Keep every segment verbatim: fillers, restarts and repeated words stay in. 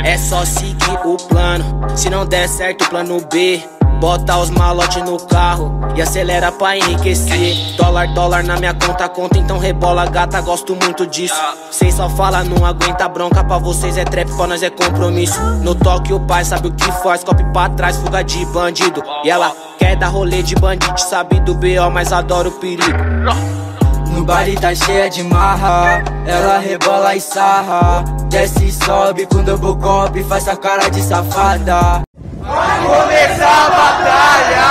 É só seguir o plano, se não der certo, plano B. Bota os malotes no carro e acelera pra enriquecer. Dólar, dólar na minha conta, conta, então rebola, gata, gosto muito disso. Cês só fala, não aguenta bronca, pra vocês é trap, pra nós é compromisso. No toque o pai sabe o que faz, copo pra trás, fuga de bandido. E ela quer dar rolê de bandido, sabe do B O, mas adora o perigo. No baile tá cheia de marra, ela rebola e sarra. Desce e sobe com double cop, faz a cara de safada. Vai começar a batalha!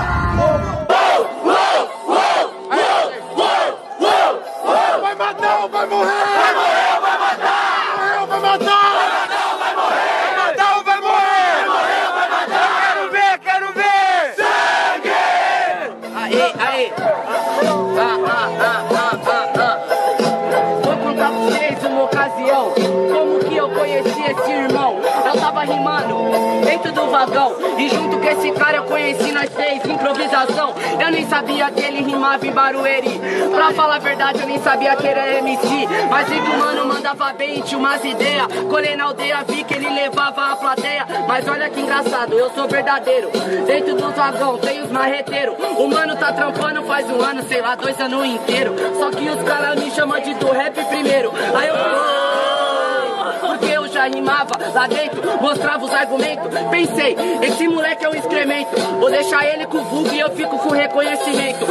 Vai matar ou vai morrer? Vai morrer ou vai matar? Vai matar ou vai matar? Vai morrer! Vai matar ou vai morrer? Vai morrer ou vai matar? Quero ver, quero ver! Sangue! Aê, aê! Ah, ah, ah, ah, ah, ah. Vou contar pra vocês uma ocasião, como que eu conheci esse irmão. Eu tava rimando dentro do vagão e junto com esse cara eu conheci nós três, improvisação. Eu nem sabia que ele rimava em Barueri. Pra falar a verdade eu nem sabia que ele era M C, mas vi que o mano mandava bem, tinha umas ideias. Colei na aldeia, vi que ele levava a plateia. Mas olha que engraçado, eu sou verdadeiro. Dentro do vagão tem os marreteiros. O mano tá trampando faz um ano, sei lá, dois anos inteiro. Só que os caras me chamam de do rap primeiro. Aí eu... porque eu já rimava lá dentro, mostrava os argumentos. Pensei, esse moleque é um excremento, vou deixar ele com o vulgo e eu fico com reconhecimento.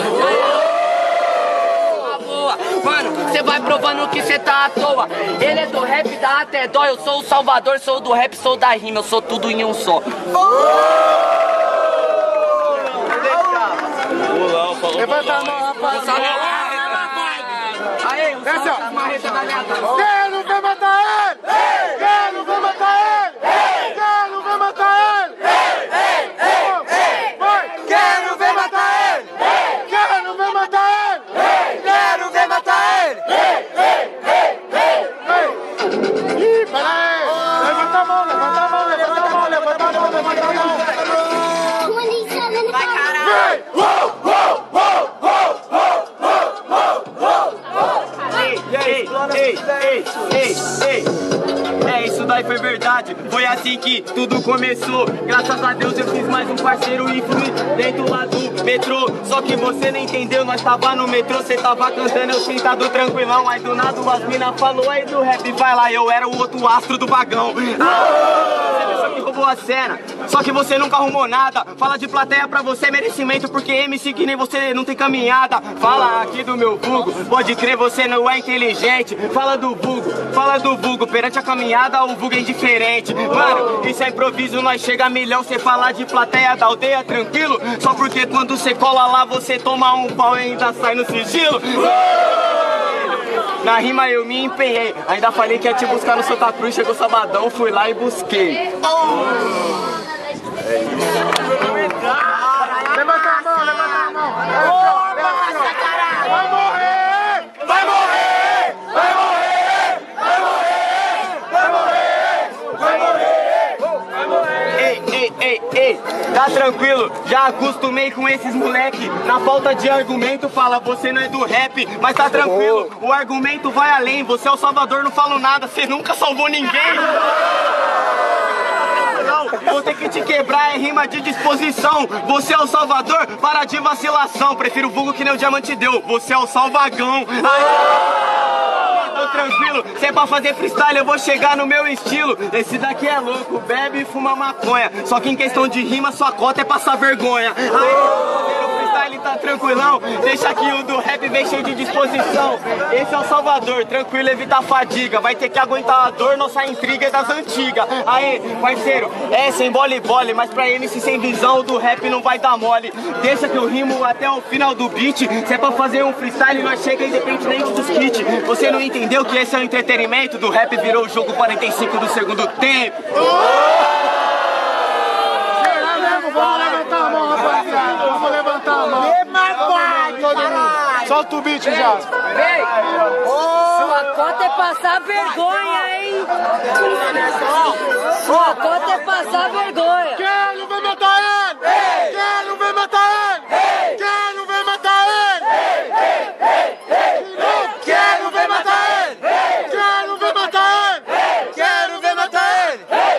Uma boa, mano, cê vai provando que cê tá à toa. Ele é do rap, dá até dó. Eu sou o Salvador, sou do rap, sou da rima. Eu sou tudo em um só. Levanta a mão, rapaz. Aê, o Desce, ó. marreta da minha casa. Quem não vai matar ele? Quem não vai matar ele? Quem não vai matar ele? Vai! Quem não vai matar ele? Quem não vai matar ele? Quem não vai matar ele? Ih, peraí! Levanta a mão, levanta a mão, levanta a mão, levanta a mão, levanta a mão. Vai, caralho! Ei, ei, ei, ei. É, isso daí foi verdade. Foi assim que tudo começou. Graças a Deus eu fiz mais um parceiro e fui dentro lá do metrô. Só que você não entendeu, nós tava no metrô, cê tava cantando, eu sentado tranquilão. Aí do nada as mina falou, aí do rap, vai lá, eu era o outro astro do vagão. Ah, você pensou que roubou a cena, só que você nunca arrumou nada. Fala de plateia pra você é merecimento, porque M C que nem você não tem caminhada. Fala aqui do meu vulgo, pode crer, você não é inteligente. Fala do vulgo, fala do vulgo, perante a caminhada o vulgo é indiferente. Mano, isso é improviso, nós chega a milhão. Cê falar de plateia da aldeia tranquilo, só porque quando cê cola lá você toma um pau e ainda sai no sigilo. Na rima eu me empenhei, ainda falei que ia te buscar no Santa Cruz. Chegou sabadão, fui lá e busquei. Levanta a mão, levanta a mão. Vai morrer! Vai morrer! Vai morrer! Vai morrer! Vai morrer! Vai morrer! Vai morrer! Ei, ei, ei, ei, tá tranquilo, já acostumei com esses moleque. Na falta de argumento fala, você não é do rap, mas tá tranquilo, o argumento vai além. Você é o Salvador, não falo nada, você nunca salvou ninguém. Vou ter que te quebrar, é rima de disposição. Você é o Salvador, para de vacilação. Prefiro o vulgo que nem o diamante deu, você é o Salvagão. Ai, tô tranquilo, se é pra fazer freestyle eu vou chegar no meu estilo. Esse daqui é louco, bebe e fuma maconha. Só que em questão de rima sua cota é passar vergonha. Ai, ele tá tranquilão, deixa que o do rap vem cheio de disposição. Esse é o Salvador, tranquilo, evita a fadiga. Vai ter que aguentar a dor, nossa intriga é das antigas. Aê, parceiro, é sem bola e bola, mas pra M C sem visão o do rap não vai dar mole. Deixa que eu rimo até o final do beat. Se é pra fazer um freestyle, nós chega independente dos kits. Você não entendeu que esse é o entretenimento? Do rap virou o jogo quarenta e cinco do segundo tempo. Vamos levantar a mão, rapaziada. Vamos levantar a mão. Solta o beat, já. Vem! Sua cota é passar vergonha, hein? Sua cota é passar vergonha. Quem não vai matar ele? Quem não vai matar ele? Quem não vai matar ele? Quem não vai matar ele? Quem não vai matar ele? Quem não vai matar ele?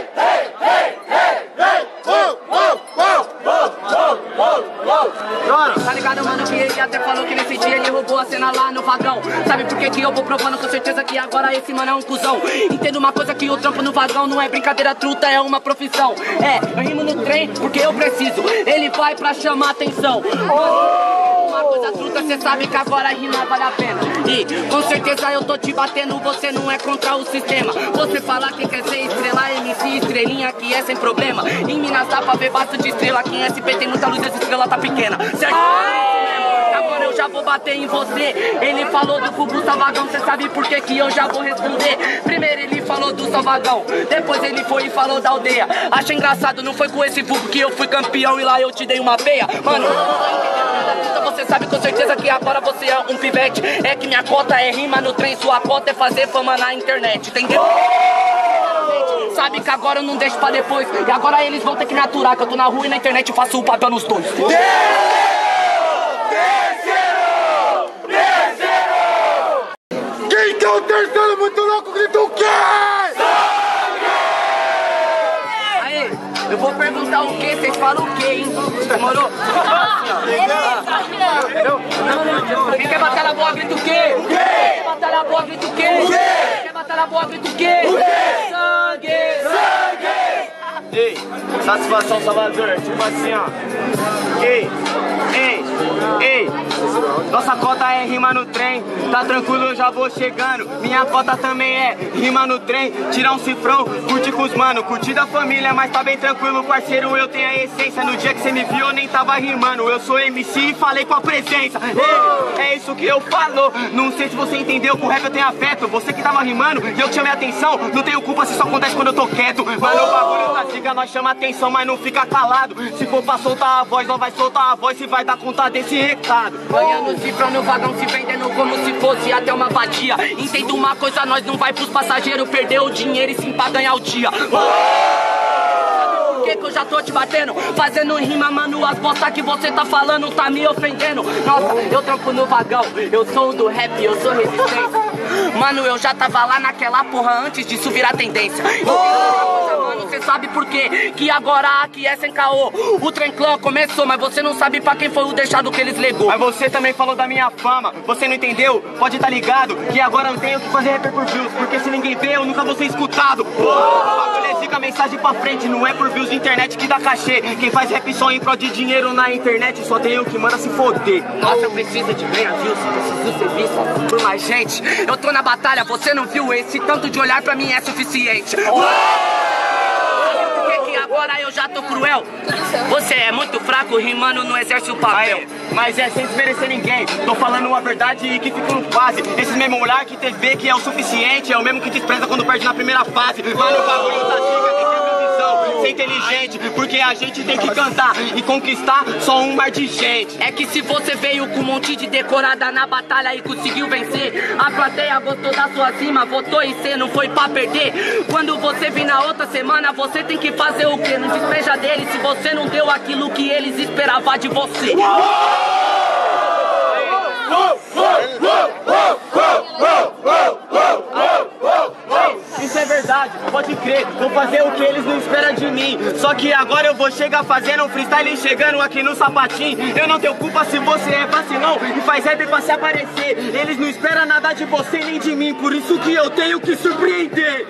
eu vou provando com certeza que agora esse mano é um cuzão. Entendo uma coisa que o trampo no vagão não é brincadeira, truta, é uma profissão. É, eu rimo no trem porque eu preciso, ele vai pra chamar atenção. Uma coisa truta, cê sabe que agora a rima vale a pena. E com certeza eu tô te batendo, você não é contra o sistema. Você fala que quer ser estrela, M C estrelinha que é sem problema. Em Minas dá pra ver bastante estrela, aqui em S P tem muita luz, essa estrela tá pequena, certo? Agora eu já vou bater em você. Ele falou do Fubu Salvagão, cê sabe por que que eu já vou responder. Primeiro ele falou do Salvagão, depois ele foi e falou da aldeia. Achei engraçado, não foi com esse Fubu que eu fui campeão e lá eu te dei uma peia. Mano, você sabe com certeza que agora você é um pivete. É que minha cota é rima no trem, sua cota é fazer fama na internet, entendeu? Sabe que agora eu não deixo pra depois. E agora eles vão ter que me aturar, que eu tô na rua e na internet eu faço o papel nos dois. Quem que é o terceiro muito louco? Grita o quê? Aí, eu vou perguntar o quê? Vocês falam o quê, hein? Demorou? Entendeu? Quem quer batalha boa, grita o quê? O quê? Quem quer batalha boa, grita o quê? O quê? Quem quer batalha boa, grita o quê? O quê? Sangue! Sangue! Ei, satisfação, Salvador, tipo assim, ó. Ei, ei, ei. Nossa cota é rima no trem, tá tranquilo, eu já vou chegando. Minha cota também é rima no trem, tirar um cifrão, curtir com os mano, curtir da família, mas tá bem tranquilo, parceiro, eu tenho a essência. No dia que você me viu eu nem tava rimando, eu sou M C e falei com a presença. Ei, é isso que eu falo, não sei se você entendeu, com o rap eu tenho afeto. Você que tava rimando e eu te chamei a atenção, não tenho culpa se isso acontece quando eu tô quieto. Mano, o bagulho tá zica, nós chama atenção, mas não fica calado. Se for pra soltar a voz, nós vai soltar a voz, se vai dar conta desse recado. Ganhando cifra no vagão, se vendendo como se fosse até uma vadia. Entendo uma coisa, nós não vai pros passageiros perder o dinheiro e sim pra ganhar o dia. Por que que eu já tô te batendo? Fazendo rima, mano, as bosta que você tá falando tá me ofendendo. Nossa, eu trampo no vagão, eu sou do rap, eu sou resistência. Mano, eu já tava lá naquela porra antes disso virar tendência. Mano, cê sabe por quê? Que agora aqui é sem caô. O Trem Clã começou, mas você não sabe pra quem foi o deixado que eles legou. Mas você também falou da minha fama, você não entendeu? Pode tá ligado que agora eu tenho que fazer rap por views, porque se ninguém vê, eu nunca vou ser escutado. O bagulho é zica, a mensagem pra frente, não é por views de internet que dá cachê. Quem faz rap só em prol de dinheiro na internet, só tem eu que manda se foder. Nossa, eu preciso de ganhar views, preciso ser visto por mais gente. Eu tô na batalha, você não viu? Esse tanto de olhar pra mim é suficiente. Agora eu já tô cruel. Você é muito fraco, rimando não exerce o papel. Aí, mas é sem desmerecer ninguém, tô falando a verdade e que fico no quase. Esse mesmo olhar que T V que é o suficiente, é o mesmo que despreza quando perde na primeira fase. Mas o bagulho tá giga, tem que ter visão, ser inteligente, porque a gente tem que cantar e conquistar só um mar de gente. É que se você veio com um monte de decorada na batalha e conseguiu vencer, a plateia gostou da sua cima, votou em você, não foi pra perder. Quando você vir na outra semana, você tem que fazer o quê? Não despreja deles se você não deu aquilo que eles esperavam de você. Isso é verdade, pode crer, vou fazer o que eles não esperam de mim. Só que agora eu vou chegar fazendo um freestyle chegando aqui no sapatinho. Eu não tenho culpa se você é vacilão e faz rap pra se aparecer. Eles não esperam nada de você nem de mim, por isso que eu tenho que surpreender.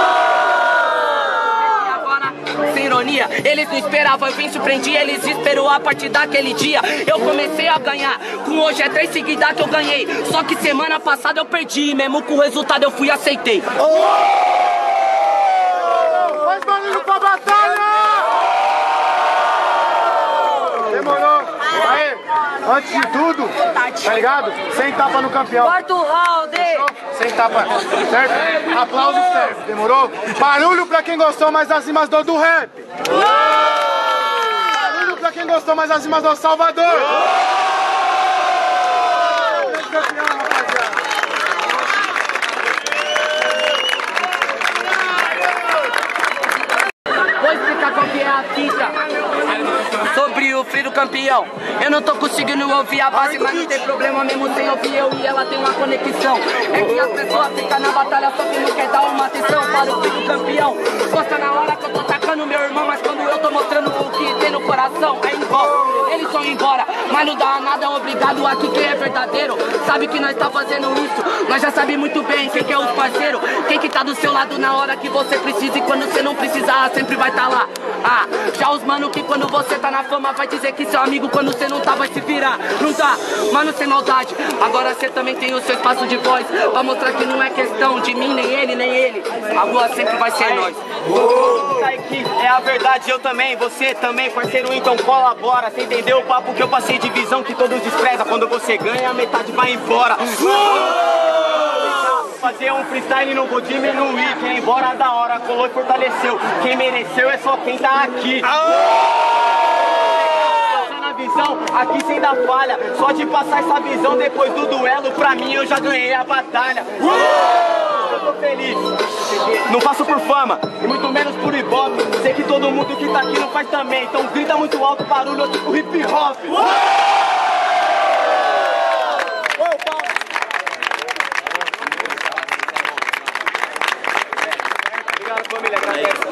Sem ironia, eles não esperavam, eu vim surpreender, eles esperou a partir daquele dia. Eu comecei a ganhar, com hoje é três seguidas que eu ganhei. Só que semana passada eu perdi, mesmo com o resultado eu fui e aceitei. Oh! Faz barulho pra batalha! Demorou? Aí, antes de tudo, tá ligado? Sem tapa no campeão. Quarto round! Sem tapa, certo? Aplausos serve, demorou? Barulho pra quem gostou mais das rimas do, do rap. Barulho pra quem gostou mais das rimas do Salvador. Vou explicar qual que é a fita sobre o Free do Campeão. Eu não tô conseguindo ouvir a base, mas não tem problema mesmo sem ouvir eu e ela tem uma conexão. É que as pessoas ficam na batalha só que não quer dar uma atenção para o Free do Campeão. Gosta na hora que eu tô atacando meu irmão, mas quando eu tô mostrando o que tem no coração, aí envolve. Eles vão embora, mas Mas não dá nada, obrigado aqui quem é verdadeiro. Sabe que nós tá fazendo isso, nós já sabe muito bem quem que é os parceiros. Quem que tá do seu lado na hora que você precisa e quando você não precisar sempre vai tá lá. Ah, já os mano que quando você tá na fama vai dizer que seu amigo quando você não tá vai se virar. Não tá, mano, sem maldade. Agora você também tem o seu espaço de voz pra mostrar que não é questão de mim, nem ele, nem ele. A rua sempre vai ser nós. Oh, Kaique, é a verdade, eu também, você também, parceiro, então colabora. Você entendeu o papo que eu passei de visão que todos desprezam? Quando você ganha, a metade vai embora. Fazer um freestyle não vou diminuir. Quem embora da hora, colou e fortaleceu. Quem mereceu é só quem tá aqui. Na visão, aqui sem dar falha. Só de passar essa visão depois do duelo, pra mim eu já ganhei a batalha. Eu tô feliz. Não faço por fama, e muito menos por ibope. Sei que todo mundo que tá aqui não faz também. Então grita muito alto, barulho tipo hip hop. Obrigado, família.